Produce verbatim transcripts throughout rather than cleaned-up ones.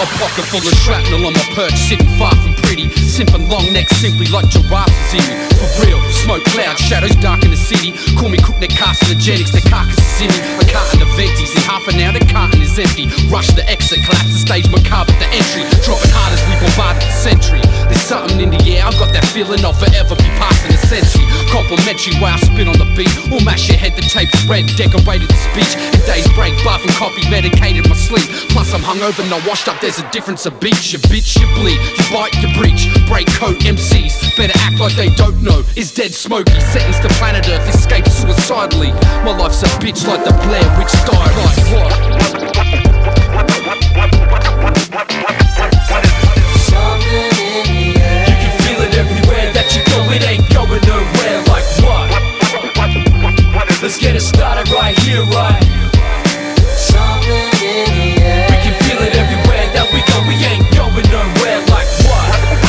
A pocket full of shrapnel on my perch, sitting far from pretty. Simping long necks simply like giraffes in me. For real, smoke clouds, shadows dark in the city. Call me cook neck carcinogenics, the carcass is in me. A carton of empties, in half an hour the carton is empty. Rush the exit, collapse the stage, macabre at the entry. Dropping hard as we bombarded the century. There's something in the air, I've got that feeling I'll forever be passing a century. Complimentary way I spin on the beat. We'll mash your head, the tape's red, decorated the speech. In days break, bath and coffee, medicated my sleep. Plus I'm hungover, not washed up, there's a difference of beach. You bitch, you bleed, you bite, you breach. Break coat, M Cs, better act like they don't know. Is dead smoky, sentenced to planet Earth, escape suicidally. My life's a bitch like the Blair Witch died. Like what? Something in the air. You can feel it everywhere that you go, it ain't going nowhere. Like what? Let's get it started right here, right? Something in the air. We can feel it everywhere that we go, we ain't going nowhere. Like what?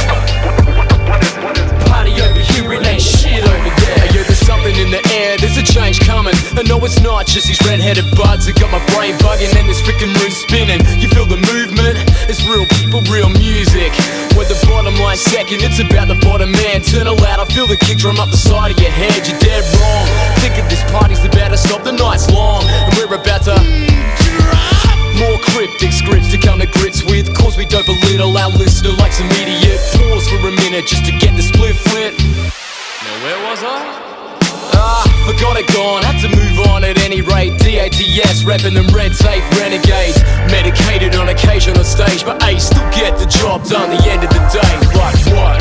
Party over here, it ain't shit over there. Hey, yo, there's something in the air, there's a change coming. And no, it's not just these red-headed buds that got my brain bugging and this freaking room spinning. You feel the movement? It's real people, real music. With the bottom line second, it's about the bottom man. Turn it loud, I feel the kick drum up the side of your head. You're dead wrong. Think of this party's about to stop, the night's long, and we're about to more cryptic scripts to come to grips with. Cause we don't belittle our listener like some idiot. Pause for a minute just to get the split flip. Now where was I? Ah, forgot it gone, had to move on at any rate. D A T S, repping them red tape renegades. Medicated on occasion on stage, but hey, still get the job done the end of the day. Like what?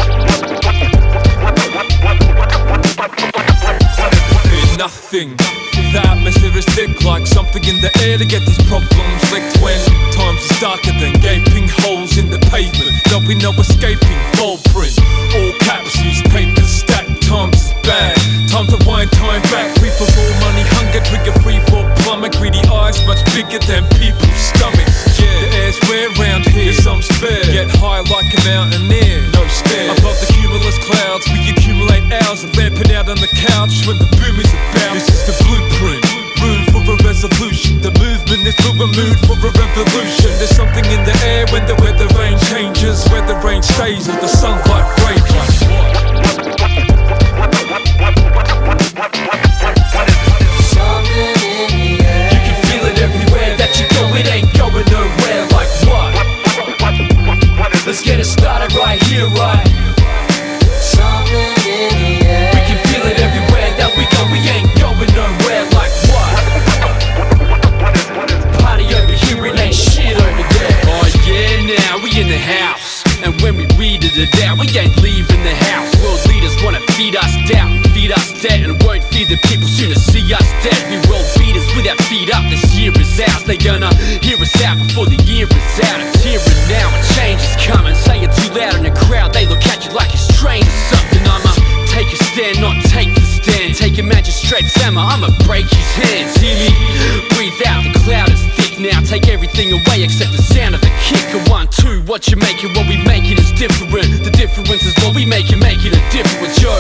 Nothing. The atmosphere is thick like something in the air to get these problems licked. When times is darker than gaping holes in the pavement, there'll be no escaping. Bold print, all caps, newspapers stacked. Times is bad, time to wind time back. Free for more money, hunger trigger free for plumber. Greedy eyes much bigger than people's stomachs. Yeah, the air's rare round here, some spare. Get high like a mountaineer, no stairs. Above the cumulus clouds, we accumulate hours of vamping out on the couch when the boom is about. This is the blueprint, room for a resolution. The movement is for a mood for a revolution. There's something in the air when the weather rain changes, where the rain stays or the sunlight rages. Something in the air. You can feel it everywhere that you go, it ain't going nowhere. Like what? Let's get it started right here, right? Something in the air. We can feel it everywhere that we go, we ain't going nowhere. Like what? Party over here, it ain't shit over there. Oh yeah, now we in the house, and when we read it out, we ain't leaving the house. World leaders wanna feed us doubt, feed us debt, and won't feed the people sooner see us dead. We world beaters with our feet up, this year is ours. They gonna hear us out before the year is out. It's here and now, and change is coming. Say it too loud in the crowd, they look at you like you're strange or something. I'ma take a stand, not take the stand. Take a magistrate's hammer, I'ma break his hands. Hear me? Breathe out, the cloud is thick now. Take everything away except the sound of the kick. A one, two, what you making, what we making is different. The difference is what we make it, make it a difference. Yo,